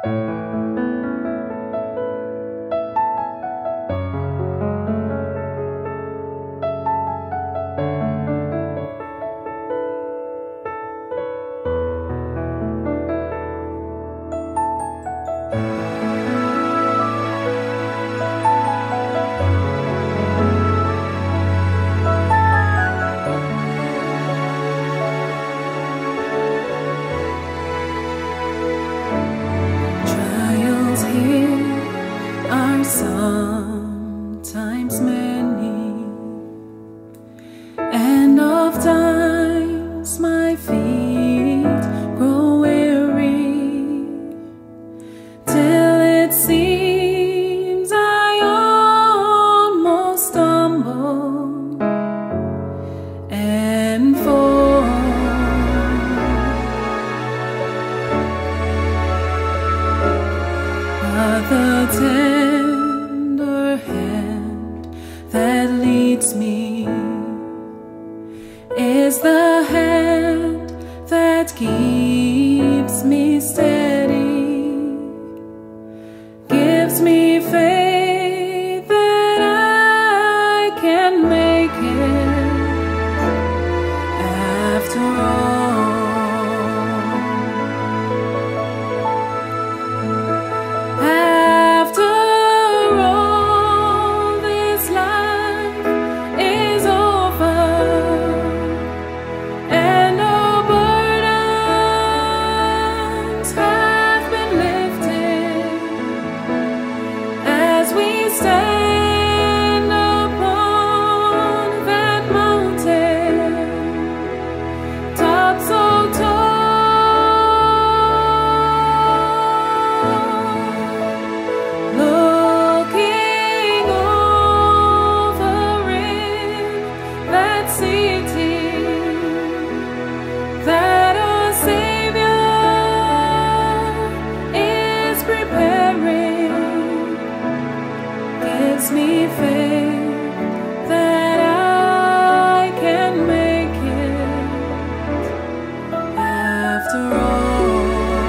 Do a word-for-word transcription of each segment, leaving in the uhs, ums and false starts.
Sometimes many, and of times my feet grow weary, till it seems I almost stumble and fall. But the tender hand that leads me is the hand that keeps me steady, gives me faith that I can make it after all. Stand upon that mountain, top so tall, looking over it, that city that our Savior is preparing, gives me faith that I can make it after all.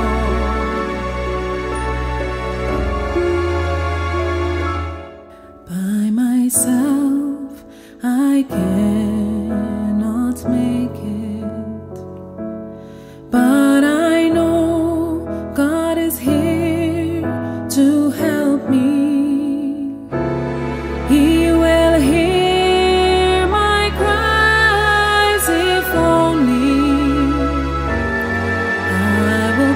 By myself I cannot make it, but I know God is here to help me. He will hear my cries if only I will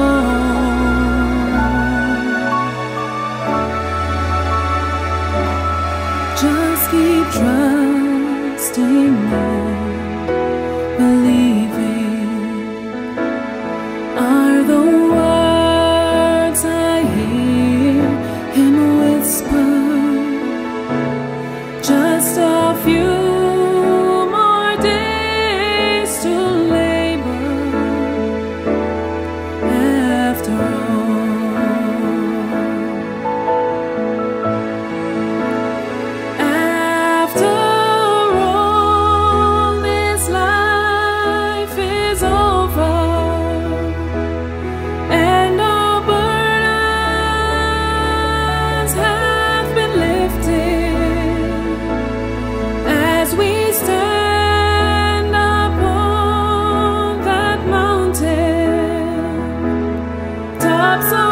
call. Just keep trusting and believing are the words I hear Him whisper. Just a few more days to labor after all. After all, this life is over, and our burdens have been lifted, as we stand upon that mountain, top so